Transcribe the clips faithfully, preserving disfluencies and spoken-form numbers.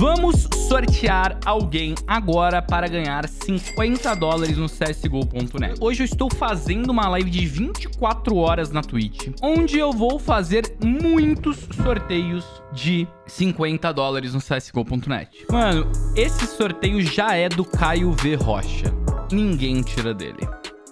Vamos sortear alguém agora para ganhar cinquenta dólares no C S G O ponto net. Hoje eu estou fazendo uma live de vinte e quatro horas na Twitch, onde eu vou fazer muitos sorteios de cinquenta dólares no C S G O ponto net. Mano, esse sorteio já é do Caio V. Rocha. Ninguém tira dele.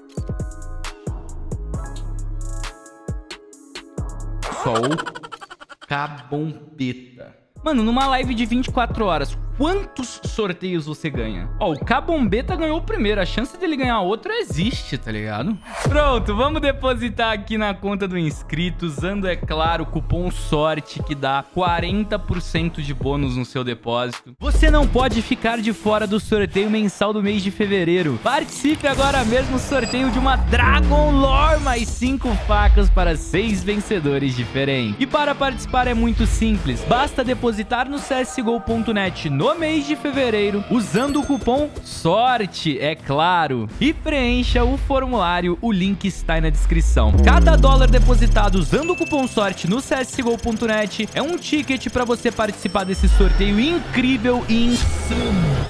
Só o Cabombeta. Mano, numa live de vinte e quatro horas, quantos sorteios você ganha? Ó, o Cabombeta ganhou o primeiro. A chance dele ganhar outro existe, tá ligado? Pronto, vamos depositar aqui na conta do inscrito, usando, é claro, o cupom SORTE, que dá quarenta por cento de bônus no seu depósito. Você não pode ficar de fora do sorteio mensal do mês de fevereiro. Participe agora mesmo do sorteio de uma Dragon Lore mais cinco facas para seis vencedores diferentes. E para participar é muito simples. Basta depositar no C S G O ponto net no mês de fevereiro, usando o cupom SORTE, é claro, e preencha o formulário, o link está aí na descrição. Cada dólar depositado usando o cupom SORTE no C S G O ponto net é um ticket para você participar desse sorteio incrível e insano.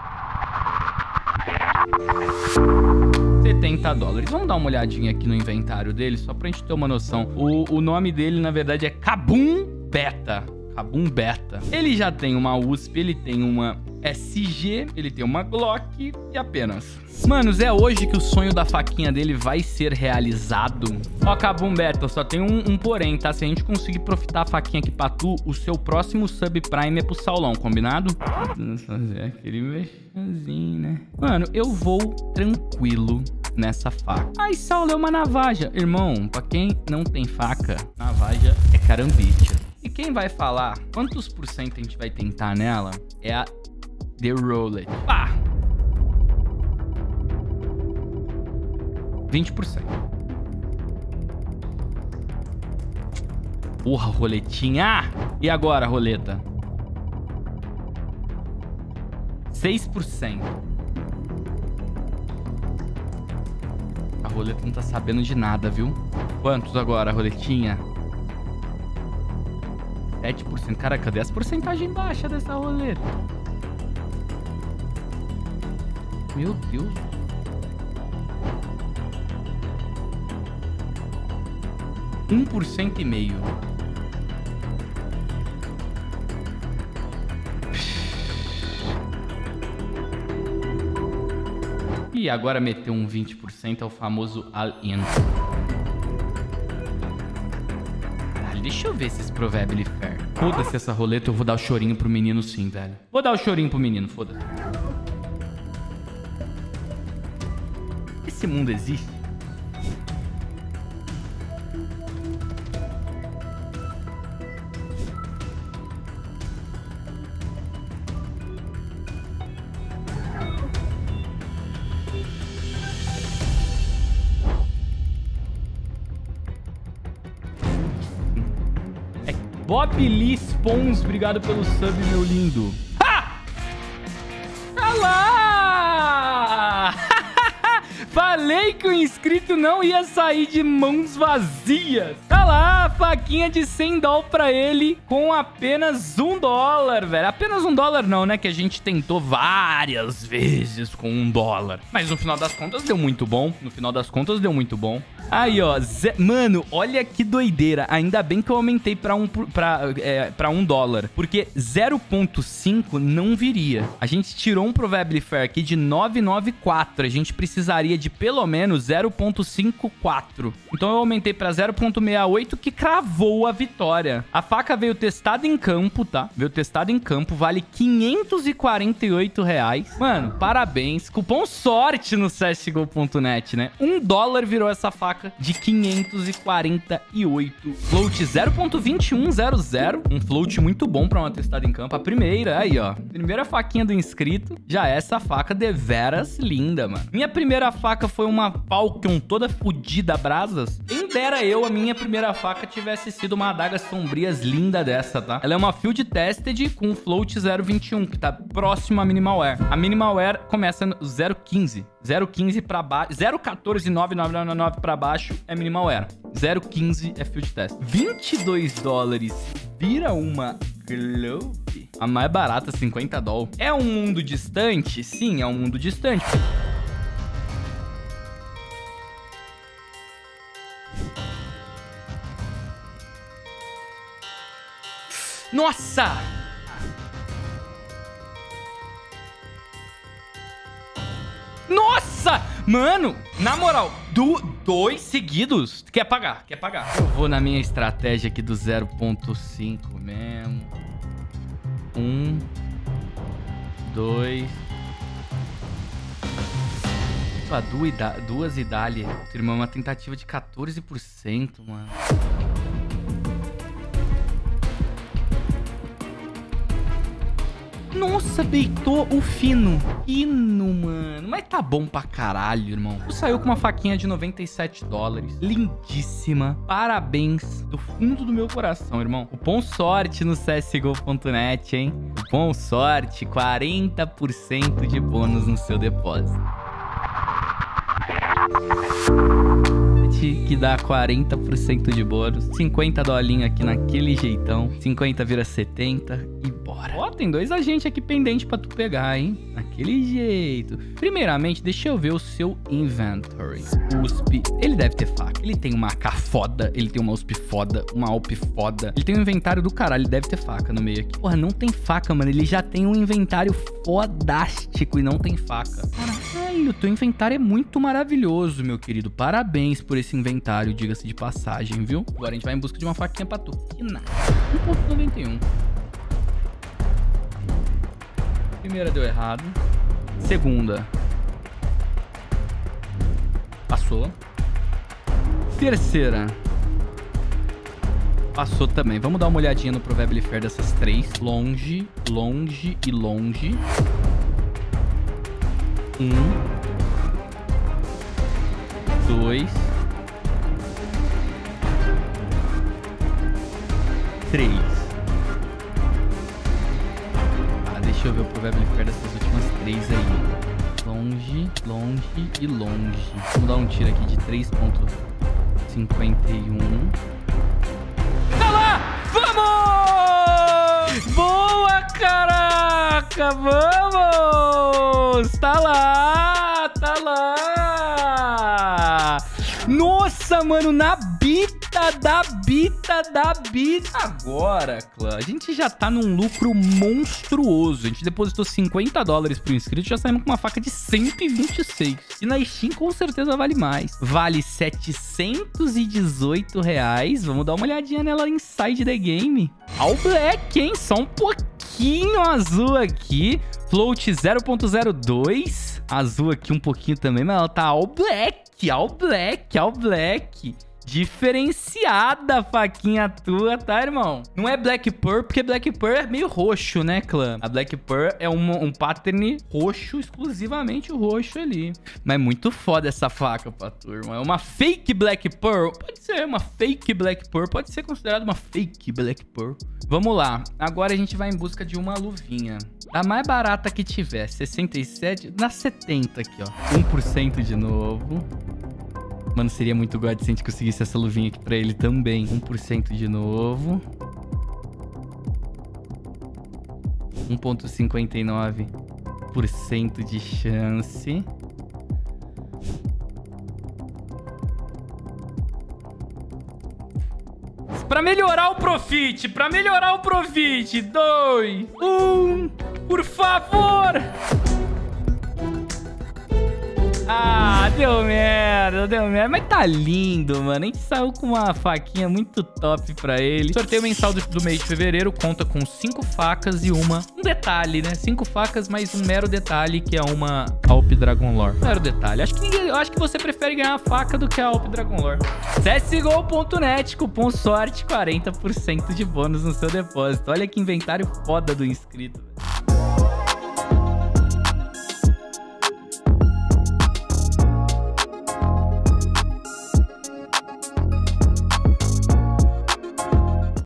setenta dólares. Vamos dar uma olhadinha aqui no inventário dele, só pra gente ter uma noção. O, o nome dele, na verdade, é Cabombeta. Cabombeta. Ele já tem uma U S P, ele tem uma S G, ele tem uma Glock e apenas. Manos, é hoje que o sonho da faquinha dele vai ser realizado. Ó, Cabombeta, só tem um, um porém, tá? Se a gente conseguir profitar a faquinha aqui pra tu, o seu próximo subprime é pro Saulão, combinado? Fazer aquele mexãozinho, né? Mano, eu vou tranquilo nessa faca. Ai, Saulo, é uma navaja. Irmão, pra quem não tem faca, navaja é carambite. E quem vai falar quantos por cento a gente vai tentar nela é a The Roulette. Pá! vinte por cento. Porra, roletinha! E agora, roleta? seis por cento. A roleta não tá sabendo de nada, viu? Quantos agora, roletinha? sete por cento. Cara, cadê as porcentagens baixas dessa roleta? Meu Deus. um por cento e meio. E agora meteu um vinte por cento, é o famoso Alien. Deixa eu ver esses Probably Fair. Foda-se essa roleta, eu vou dar o chorinho pro menino sim, velho. Vou dar o chorinho pro menino, foda-se. Esse mundo existe? Bob Lee Spons, obrigado pelo sub, meu lindo. Ha! Olha lá! Falei que o inscrito não ia sair de mãos vazias. Olha lá, faquinha de cem dólares pra ele com apenas um dólar, velho. Apenas um dólar não, né? Que a gente tentou várias vezes com um dólar. Mas no final das contas deu muito bom. No final das contas deu muito bom. Aí, ó. Ze... Mano, olha que doideira. Ainda bem que eu aumentei pra um, pra, é, pra um dólar. Porque zero ponto cinco não viria. A gente tirou um Probably Fair aqui de nove nove quatro. A gente precisaria de pelo menos zero ponto cinquenta e quatro. Então eu aumentei pra zero ponto sessenta e oito, que cravou a vitória. A faca veio testada em campo, tá? Veio testada em campo. Vale quinhentos e quarenta e oito reais. Mano, parabéns. Cupom SORTE no C S G O ponto net, né? Um dólar virou essa faca de quinhentos e quarenta e oito. Float zero ponto vinte e um zero zero. Um float muito bom pra uma testada em campo. A primeira, aí, ó. Primeira faquinha do inscrito. Já é essa faca deveras linda, mano. Minha primeira faca foi uma Falcon toda fodida, brasas. Quem dera eu, a minha primeira faca, tivesse sido uma adaga sombrias linda dessa, tá? Ela é uma Field Tested com float zero ponto vinte e um, que tá próximo a Minimal Wear. A Minimal Wear começa no zero ponto quinze. zero ponto quinze pra baixo. zero ponto quatorze nove nove nove nove pra baixo é Minimal Wear. zero ponto quinze é Field Test. vinte e dois dólares vira uma Glove. A mais barata, cinquenta dólares. É um mundo distante? Sim, é um mundo distante. Nossa! Nossa! Mano, na moral, do, dois seguidos. Quer pagar, quer pagar. Eu vou na minha estratégia aqui do zero ponto cinco mesmo. Um. Dois. Opa, duas, duas e dali. Irmão, uma tentativa de quatorze por cento, mano. Nossa, beitou o fino. Fino, mano. Mas tá bom pra caralho, irmão. Saiu com uma faquinha de noventa e sete dólares. Lindíssima. Parabéns do fundo do meu coração, irmão. Cupom sorte no C S G O ponto net, hein? Cupom sorte, quarenta por cento de bônus no seu depósito. Que dá quarenta por cento de bônus. cinquenta dolinho aqui naquele jeitão. cinquenta vira setenta e bora. Ó, tem dois agentes aqui pendentes pra tu pegar, hein? Naquele jeito. Primeiramente, deixa eu ver o seu inventory. U S P. Ele deve ter faca. Ele tem uma A K foda. Ele tem uma U S P foda. Uma A W P foda. Ele tem um inventário do caralho. Ele deve ter faca no meio aqui. Porra, não tem faca, mano. Ele já tem um inventário fodástico e não tem faca. Caralho, teu inventário é muito maravilhoso, meu querido. Parabéns por esse inventário, diga-se de passagem, viu? Agora a gente vai em busca de uma faquinha pra tu. um ponto noventa e um. Primeira deu errado. Segunda. Passou. Terceira. Passou também. Vamos dar uma olhadinha no Probably Fair dessas três. Longe, longe e longe. Um. Dois. Três. Ah, deixa eu ver o Probably Fair dessas últimas três aí. Longe, longe e longe. Vamos dar um tiro aqui de três ponto cinquenta e um. Tá lá! Vamos! Boa, caraca! Vamos! Tá lá! Tá lá! Nossa, mano, na bita da bita da bita. Agora, clã, a gente já tá num lucro monstruoso. A gente depositou cinquenta dólares pro inscrito e já saímos com uma faca de cento e vinte e seis. E na Steam com certeza vale mais. Vale setecentos e dezoito reais. Vamos dar uma olhadinha nela inside the game. All black, hein? Só um pouquinho azul aqui. Float zero ponto zero dois. Azul aqui um pouquinho também, mas ela tá all black. All black, all black. Diferenciada a faquinha tua, tá, irmão? Não é Black Pearl, porque Black Pearl é meio roxo, né, clã? A Black Pearl é um, um pattern roxo, exclusivamente roxo ali. Mas é muito foda essa faca pra turma. É uma fake Black Pearl. Pode ser uma fake Black Pearl. Pode ser considerada uma fake Black Pearl. Vamos lá. Agora a gente vai em busca de uma luvinha. A mais barata que tiver. sessenta e sete. Na setenta aqui, ó. um por cento de novo. Mano, seria muito god se a gente conseguisse essa luvinha aqui pra ele também. um por cento de novo. um ponto cinquenta e nove por cento de chance. Pra melhorar o profit, pra melhorar o profit. Dois, um, por favor. Ah, deu merda, deu merda. Mas tá lindo, mano. A gente saiu com uma faquinha muito top pra ele. O sorteio mensal do, do mês de fevereiro conta com cinco facas e uma... Um detalhe, né? Cinco facas mais um mero detalhe, que é uma A W P Dragon Lore. Mero detalhe. Acho que, ninguém, eu acho que você prefere ganhar a faca do que a A W P Dragon Lore. C S G O ponto net, cupom sorte, quarenta por cento de bônus no seu depósito. Olha que inventário foda do inscrito, velho.